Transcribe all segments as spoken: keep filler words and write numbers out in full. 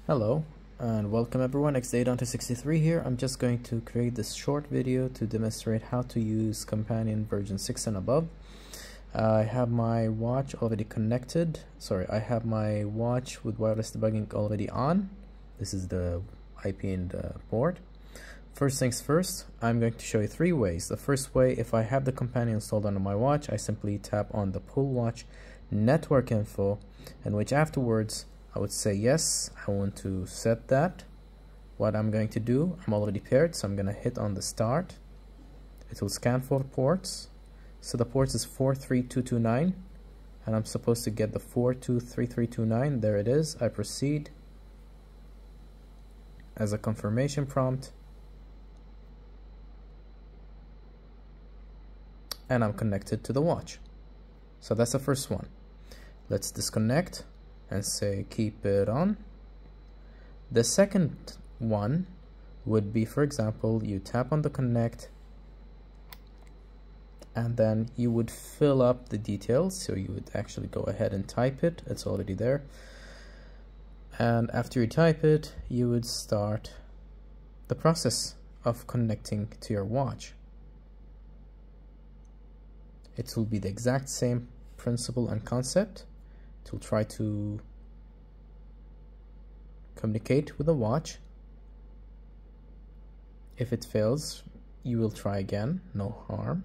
Hello and welcome everyone, X Day Down to sixty-three here. I'm just going to create this short video to demonstrate how to use Companion version six and above. Uh, I have my watch already connected. Sorry, I have my watch with wireless debugging already on. This is the I P and the port. First things first, I'm going to show you three ways. The first way, if I have the Companion installed on my watch, I simply tap on the pull watch network info, in which afterwards I would say yes, I want to set that. What I'm going to do, I'm already paired, so I'm going to hit on the start. It will scan for ports. So the ports is four three two two nine, and I'm supposed to get the four two three three two nine. There it is. I proceed as a confirmation prompt, and I'm connected to the watch. So that's the first one. Let's disconnect and say keep it on. The second one would be, for example, you tap on the connect and then you would fill up the details. So you would actually go ahead and type it, it's already there, and after you type it you would start the process of connecting to your watch. It will be the exact same principle and concept. It will try to communicate with the watch. If it fails, you will try again, no harm.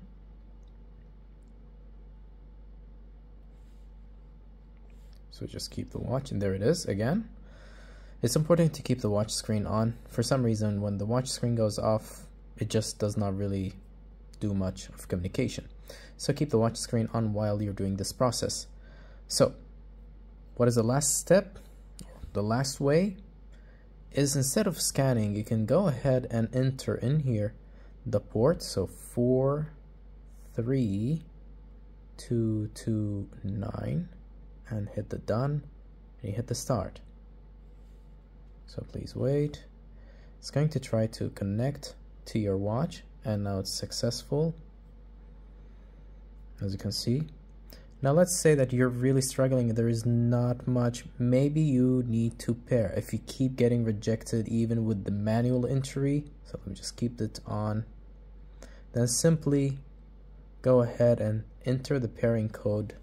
So just keep the watch, and there it is again. It's important to keep the watch screen on. For some reason, when the watch screen goes off, it just does not really do much of communication. So keep the watch screen on while you're doing this process. So what is the last step? The last way is, instead of scanning, you can go ahead and enter in here the port. So four three two two nine, and hit the done, and you hit the start. So please wait. It's going to try to connect to your watch, and now it's successful, as you can see. Now let's say that you're really struggling and there is not much. Maybe you need to pair. If you keep getting rejected even with the manual entry, so let me just keep it on, then simply go ahead and enter the pairing code.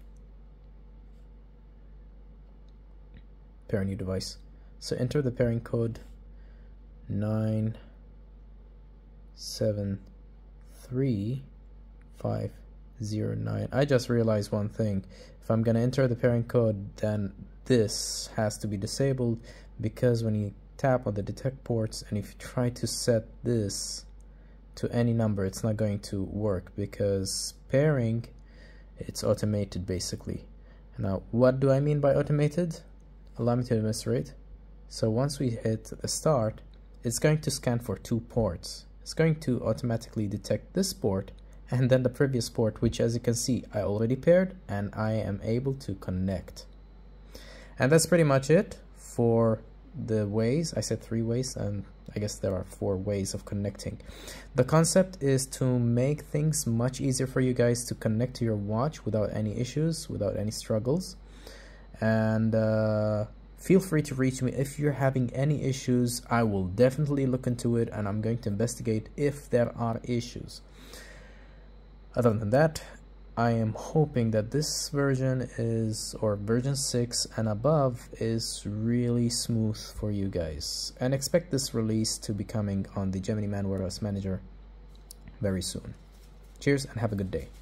Pair a new device. So enter the pairing code nine seven three five zero nine. I just realized one thing. If I'm gonna enter the pairing code, then this has to be disabled, because when you tap on the detect ports and if you try to set this to any number, it's not going to work, because pairing, it's automated basically. Now what do I mean by automated? Allow me to demonstrate. So once we hit the start, it's going to scan for two ports. It's going to automatically detect this port and then the previous port, which, as you can see, I already paired, and I am able to connect. And that's pretty much it for the ways. I said three ways, and I guess there are four ways of connecting. The concept is to make things much easier for you guys to connect to your watch without any issues, without any struggles. And uh, feel free to reach me if you're having any issues. I will definitely look into it, and I'm going to investigate if there are issues. Other than that, I am hoping that this version is, or version six and above, is really smooth for you guys, and expect this release to be coming on the Geminiman Warehouse Manager very soon. Cheers and have a good day.